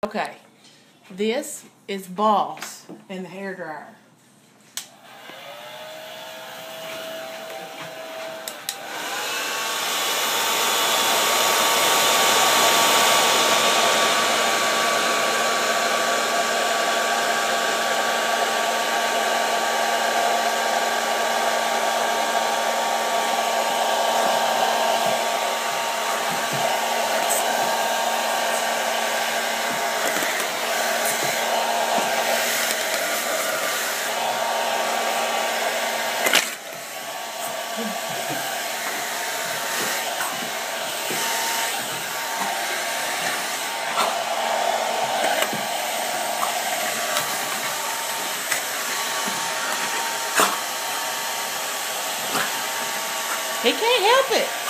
Okay, this is Boss in the hairdryer. He can't help it.